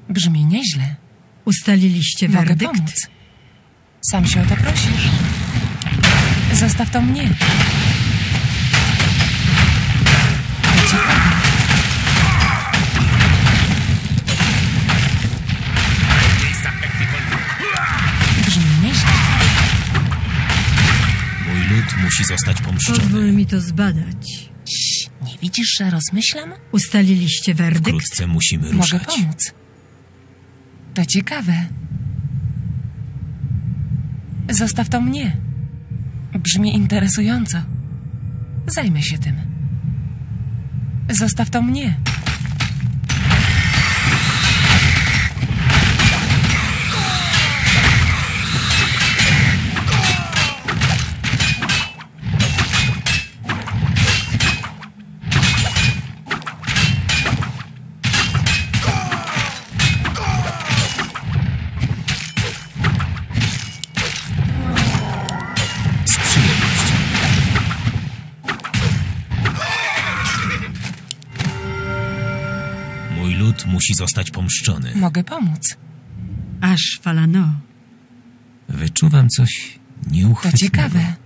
Brzmi nieźle. Ustaliliście Mogę werdykt? pomóc. Sam się o to prosisz. Zostaw to mnie. To ciekawe. Brzmi nieźle. Mój lud musi zostać pomszczony. Pozwól mi to zbadać. Cii, nie widzisz, że rozmyślam? Ustaliliście werdykt? Wkrótce musimy Mogę ruszać. pomóc. To ciekawe. Zostaw to mnie. Brzmi interesująco. Zajmę się tym. Zostaw to mnie. Z przyjemnością. Mój lud musi zostać pomszczony. Mogę pomóc. Aż Falano. Wyczuwam coś To nieuchwytnego. ciekawe.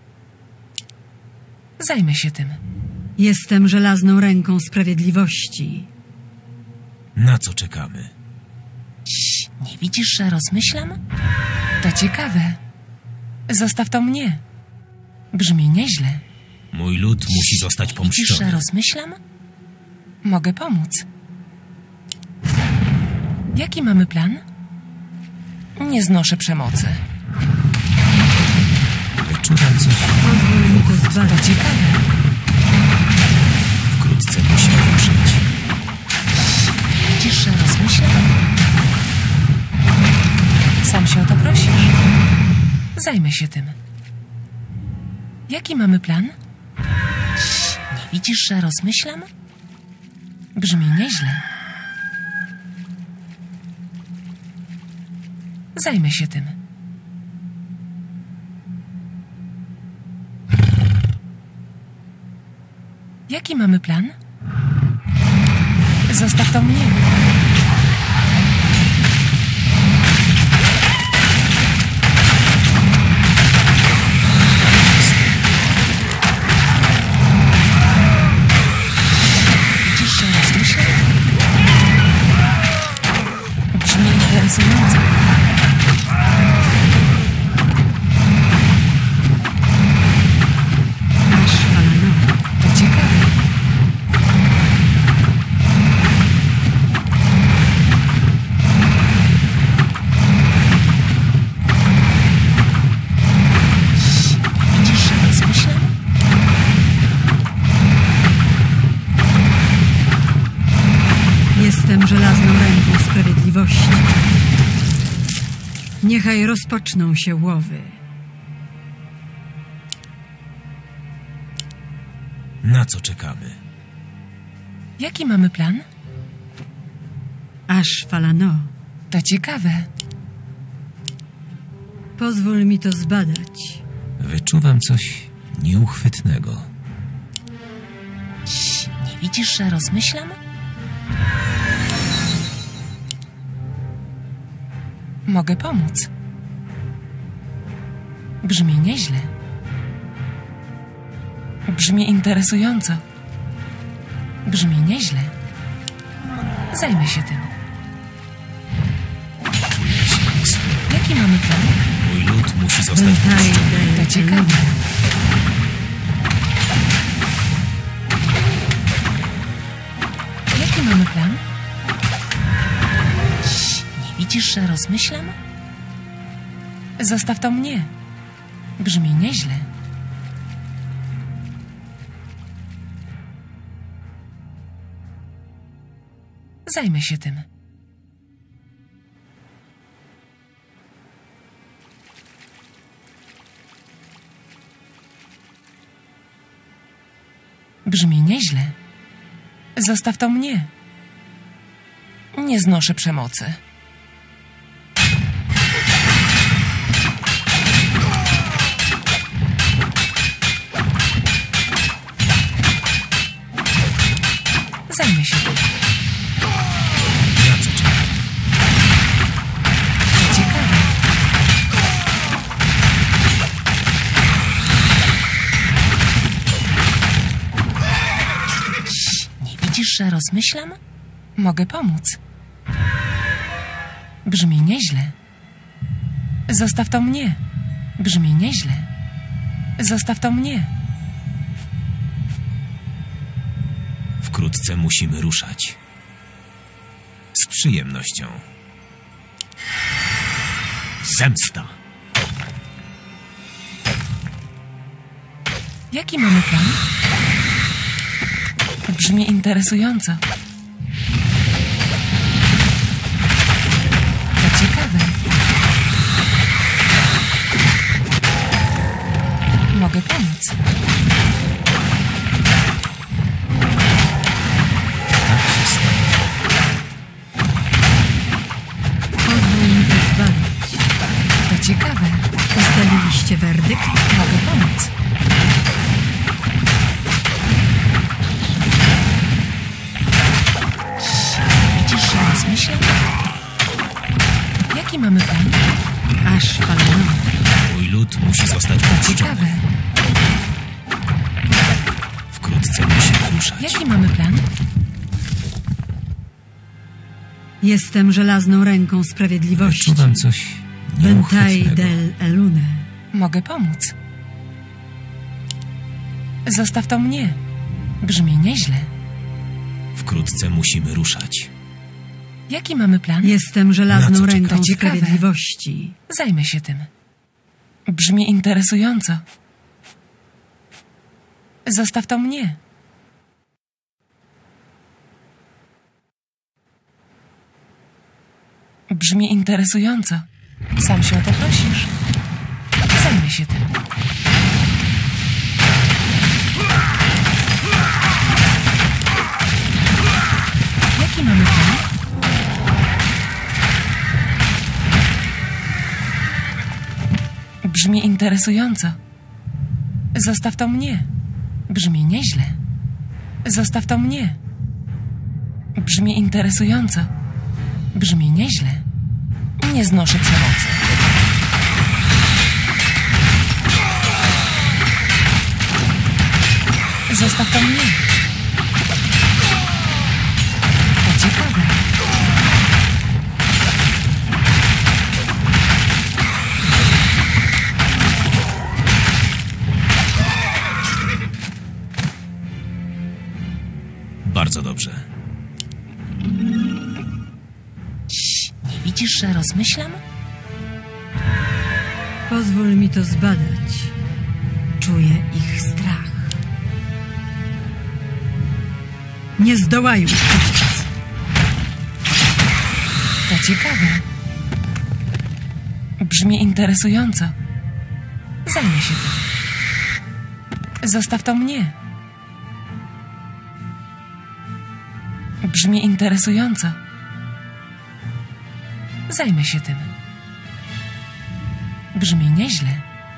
Zajmę się tym. Jestem żelazną ręką sprawiedliwości. Na co czekamy? Cii, nie widzisz, że rozmyślam? To ciekawe. Zostaw to mnie. Brzmi nieźle. Mój lud musi zostać Nie widzisz, że pomszczony. rozmyślam? Mogę pomóc. Jaki mamy plan? Nie znoszę przemocy. Wyczuwam coś. Pozwól mi to To zbadać. ciekawe. Wkrótce musimy ruszyć. Widzisz, że rozmyślam? Sam się o to prosisz. Zajmę się tym. Jaki mamy plan? Nie widzisz, że rozmyślam? Brzmi nieźle. Zajmę się tym. Jaki mamy plan? Zostaw to mnie. Widzisz, że rozmyślam? Brzmi interesująco. Aż Falano. To ciekawe. Widzisz, że rozmyślam? Jestem żelazną ręką sprawiedliwości. Niechaj rozpoczną się łowy. Na co czekamy? Jaki mamy plan? Aż Falano. To ciekawe. Pozwól mi to zbadać. Wyczuwam coś nieuchwytnego. Cii, nie widzisz, że rozmyślam? Mogę pomóc. Brzmi nieźle. Brzmi interesująco. Brzmi nieźle. Zajmę się tym. Jaki mamy plan? Mój lud musi zostać Daj, pomszczony. daj, To ciekawe. Jaki mamy plan? Cii, nie widzisz, że rozmyślam? Zostaw to mnie. Brzmi nieźle. Zajmę się tym. Brzmi nieźle. Zostaw to mnie. Nie znoszę przemocy. Zajmę się tym. Na co czekamy? że rozmyślam? Mogę pomóc. Brzmi nieźle. Zostaw to mnie. Brzmi nieźle. Zostaw to mnie. Wkrótce musimy ruszać. Z przyjemnością. Zemsta. Jaki mamy plan? Brzmi interesująco. To ciekawe. Mogę pomóc. Pozwól mi to zbadać. To ciekawe. Ustaliliście werdykt? Mogę pomóc. Widzisz, że rozmyślam? Jaki mamy plan? Aż Falano. Mój lud musi zostać To opuszczony. ciekawe. Wkrótce musimy ruszać. Jaki mamy plan? Jestem żelazną ręką sprawiedliwości. Czuwam coś Bentai nieuchwytnego. del Elune. Mogę pomóc. Zostaw to mnie. Brzmi nieźle. Wkrótce musimy ruszać. Jaki mamy plan? Jestem Na żelazną co ręką czekać? Ciekawe. sprawiedliwości. Zajmę się tym. Brzmi interesująco. Zostaw to mnie. Brzmi interesująco. Sam się o to prosisz. Zajmę się tym. Jaki mamy plan? Brzmi interesująco. Zostaw to mnie. Brzmi nieźle. Zostaw to mnie. Brzmi interesująco. Brzmi nieźle. Nie znoszę przemocy. Zostaw to mnie. To ciekawe. Bardzo dobrze. Nie widzisz, że rozmyślam? Pozwól mi to zbadać. Czuję ich strach. Nie zdołają uciec. To ciekawe. Brzmi interesująco. Zajmę się tym. Zostaw to mnie. Brzmi interesująco. Zajmę się tym. Brzmi nieźle.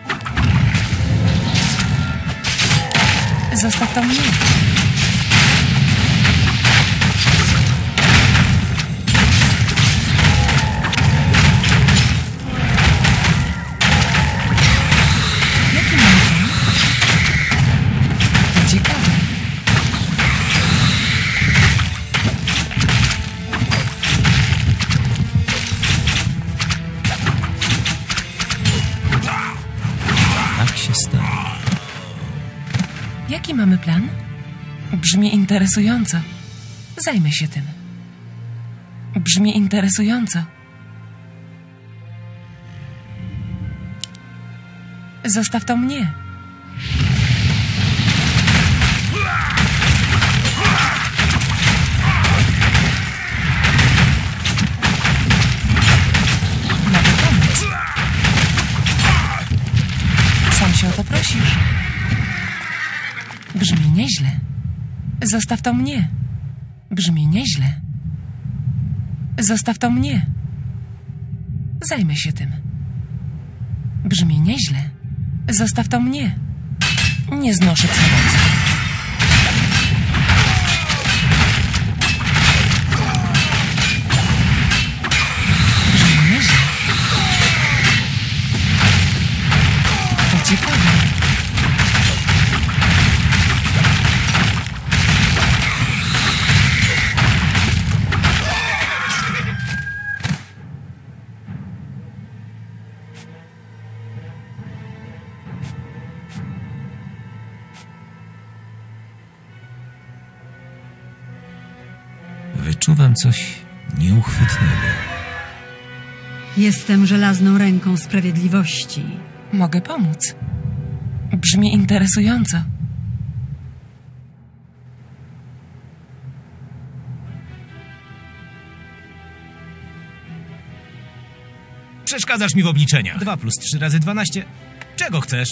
Zostaw to mnie. Jaki mam plan? To ciekawe. Tak się stało. Jaki mamy plan? Brzmi interesująco. Zajmę się tym. Brzmi interesująco. Zostaw to mnie. Mogę pomóc. Sam się o to prosisz. Brzmi nieźle. Zostaw to mnie. Brzmi nieźle. Zostaw to mnie. Zajmę się tym. Brzmi nieźle. Zostaw to mnie. Nie znoszę przemocy. Brzmi nieźle. To ciekawe. wam coś nieuchwytnego. Jestem żelazną ręką sprawiedliwości. Mogę pomóc. Brzmi interesująco. Przeszkadzasz mi w obliczeniach. 2 plus 3 razy 12. Czego chcesz?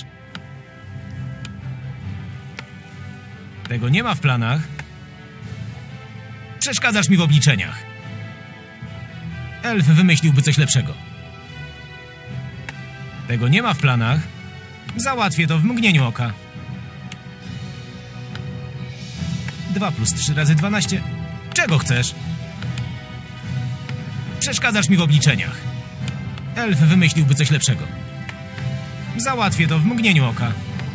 Tego nie ma w planach. Przeszkadzasz mi w obliczeniach. Elf wymyśliłby coś lepszego. Tego nie ma w planach. Załatwię to w mgnieniu oka. 2 plus 3 razy 12. Czego chcesz? Przeszkadzasz mi w obliczeniach. Elf wymyśliłby coś lepszego. Załatwię to w mgnieniu oka.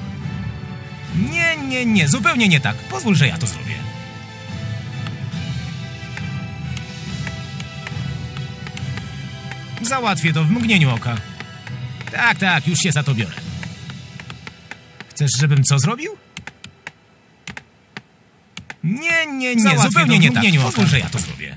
Nie, zupełnie nie tak. Pozwól, że ja to zrobię. Załatwię to w mgnieniu oka. Tak, już się za to biorę. Chcesz, żebym co zrobił? Nie, zupełnie nie tak. Pozwól, że ja to zrobię.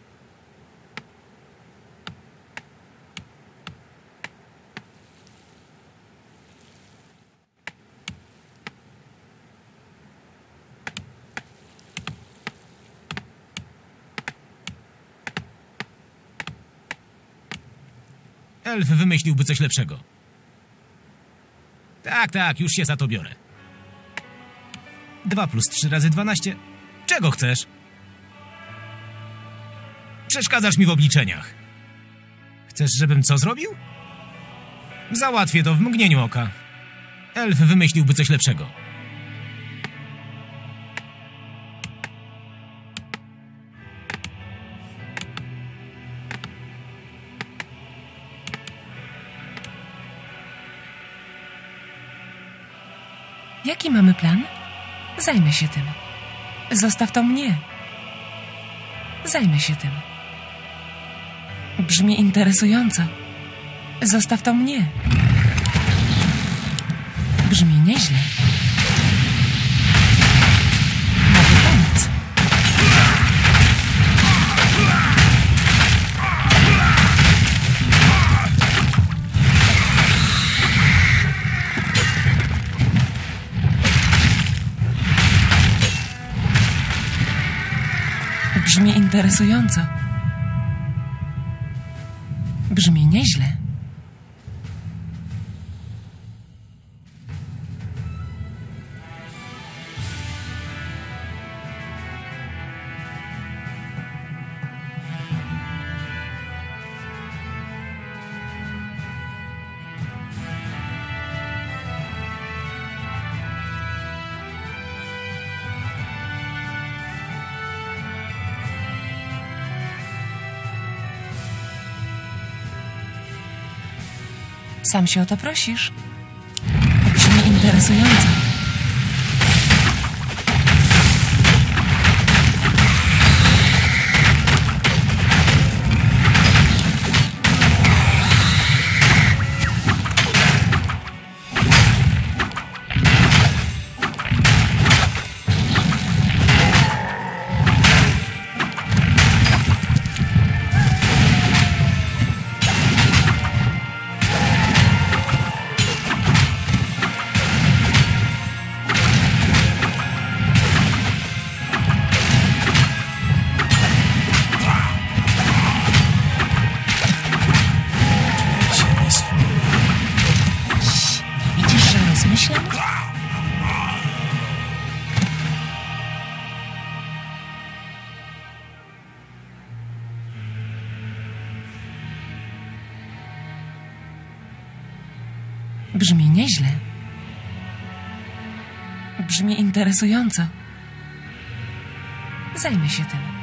Elf wymyśliłby coś lepszego. Tak, już się za to biorę. 2 plus 3 razy 12. Czego chcesz? Przeszkadzasz mi w obliczeniach. Chcesz, żebym co zrobił? Załatwię to w mgnieniu oka. Elf wymyśliłby coś lepszego. Jaki mamy plan? Zajmę się tym. Zostaw to mnie. Zajmę się tym. Brzmi interesująco. Zostaw to mnie. Brzmi nieźle. Mogę pomóc. Brzmi interesująco. Brzmi nieźle. Sam się o to prosisz. Brzmi interesująco. Myślę? Brzmi nieźle. Brzmi interesująco. Zajmę się tym.